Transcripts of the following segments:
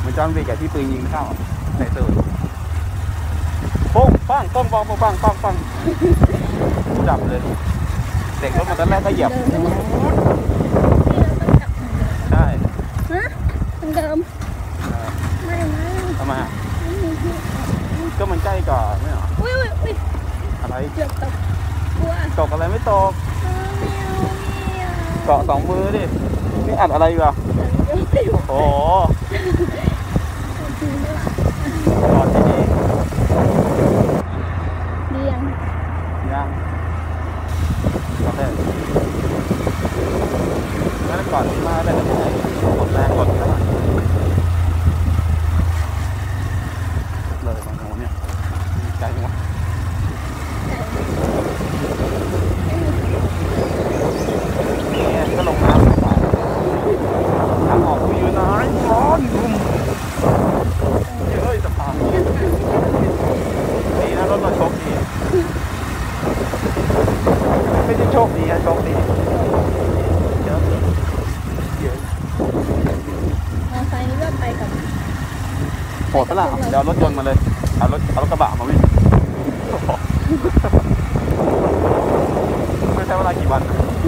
มันจอนวิกกับที่ปืนยิงเข้าใส่ตูดปุ้งปังปังปังปังปังปังจับเลยเด็กรถมันตอนแรกก็เหยียบใช่ฮะเดิมไม่นะทำไมก็มันใกล้ก่อนไม่หรออุ้ยอะไรเกือบตกกลัวตกอะไรไม่ตกเกาะสองมือดินี่อัดอะไรอยู่อ่ะโอ้โหกอดที่นี่ยังกอดได้แล้วกอดที่มาได้ยังไงกดแรงกดเลยบางหัวเนี่ยใจหัวก็ลงน้ำทางออกอยู่ไหนร้อนเฮ้ยสะพานดีนะรถเราโชคดีไม่ใช่โชคดีนะโชคดีเยอะมอไซค์นี่ก็ไปกับโหดปะล่ะเดี๋ยวรถยนต์มาเลยเอารถกระบะมาวิ่งไม่ใช่เวลากี่วัน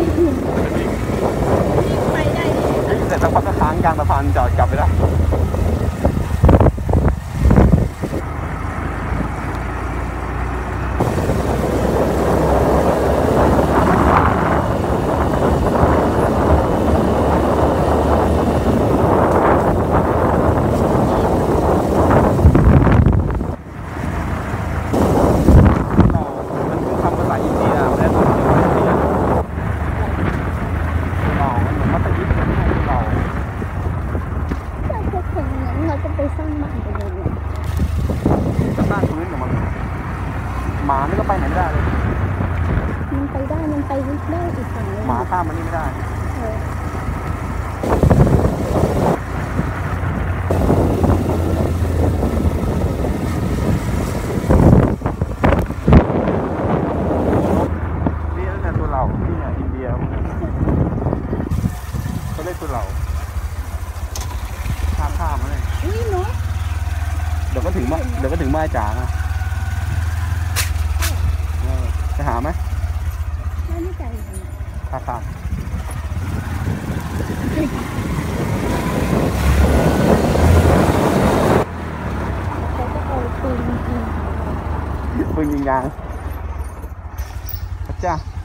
ไปได้เสร็จสักพักก็ค้างกลางสะพานจอดกลับไปได้หมานี่ก็ไปไหนไม่ได้เลยมันไปได้อีกฝั่งเลยหมาข้ามมันนี่ไม่ได้นี่ตั้งแต่ตัวเราที่เนี่ยอินเดียเขาเรียกตัวเราข้ามมาเลยเนาะเดี๋ยวก็ถึงไม้จ๋านะจะหาไหมไม่ใจข้ามเขาก็เอาปืนยิงยางพระเจ้า